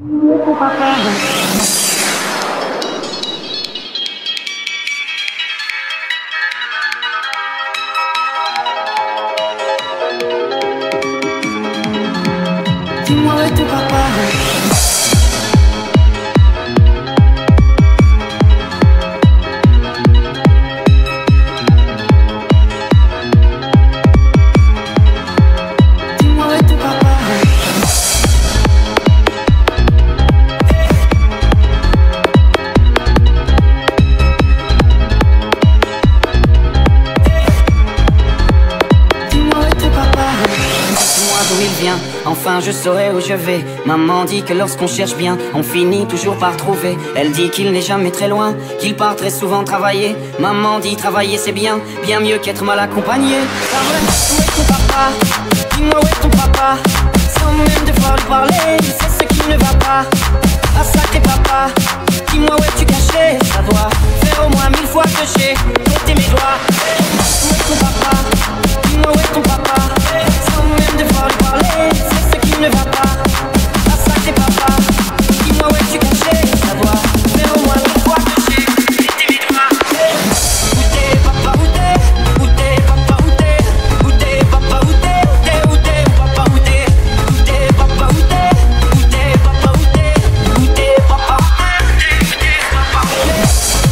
Dis-moi où est ton papa? Enfin je saurai où je vais. Maman dit que lorsqu'on cherche bien, on finit toujours par trouver. Elle dit qu'il n'est jamais très loin, qu'il part très souvent travailler. Maman dit travailler c'est bien, bien mieux qu'être mal accompagné. Parle, où est ton papa? Dis-moi où est ton papa? Sans même devoir lui parler, il sait ce qui ne va pas. Ah sacré papa, dis-moi où es-tu caché? Ça doit faire au moins 1000 fois que j'ai compté mes doigts. Où est ton papa? Dis-moi où est ton papa? Sans même devoir lui parler, c'est ce qui ne va pas. Ah sacré papa, dis-moi où es-tu caché? Ça doit faire au moins 1000 fois que j'ai compté mes doigts. Où t'es papa, où t'es? Où t'es papa, où t'es? Où t'es papa, où t'es? Où t'es papa, où t'es? Où t'es papa, où t'es? Où t'es papa, où t'es? Où t'es papa, où t'es? Où t'es papa, où t'es?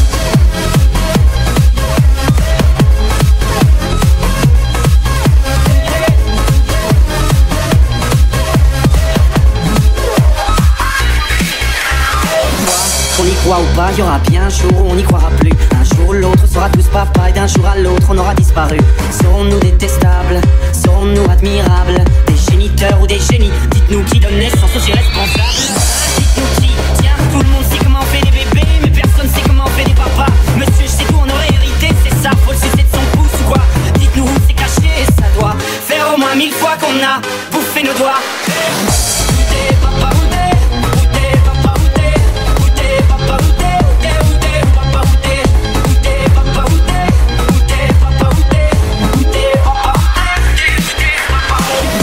Qu'on y croit ou pas, il y aura bien un jour où on n'y croira plus. Un jour ou l'autre, on sera tous papa et d'un jour à l'autre, on aura disparu. Serons-nous détestables? Serons-nous admirables? Des géniteurs ou des génies? Dites-nous qui donne naissance aux irresponsables. Dites-nous qui, tiens, tout le monde sait comment on fait des bébés, mais personne sait comment on fait des papas. Monsieur, je sais tout, on aurait hérité, c'est ça, faut le sucer de son pouce ou quoi? Dites-nous où c'est caché, ça doit faire au moins 1000 fois qu'on a bouffé nos doigts. Où t'es papa, où t'es? Où t'es papa, où t'es? Où t'es papa, où t'es? Où t'es papa, où t'es? Où t'es papa, où t'es? Où t'es papa, où t'es? Où t'es papa, où t'es? Où t'es papa, où t'es?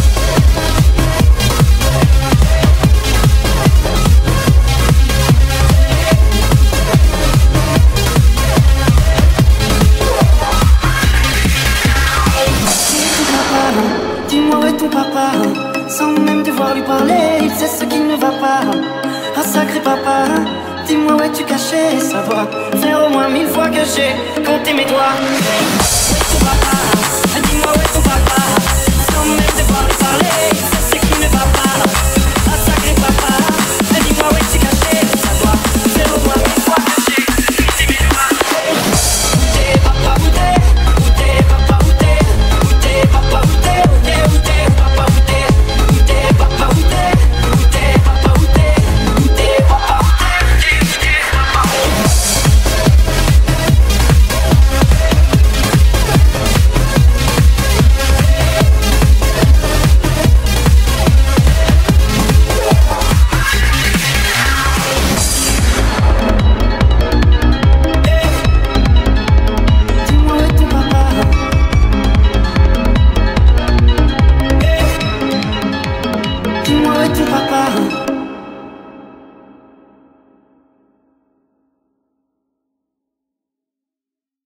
Dis-moi où est ton papa? Sans même devoir lui parler, il sait ce qui ne va pas. Ah sacré papa, dis-moi où es-tu caché? Ça doit faire au moins 1000 fois que j'ai compté mes doigts. Où est ton papa? Dis-moi où est ton papa? Sans même devoir lui parler,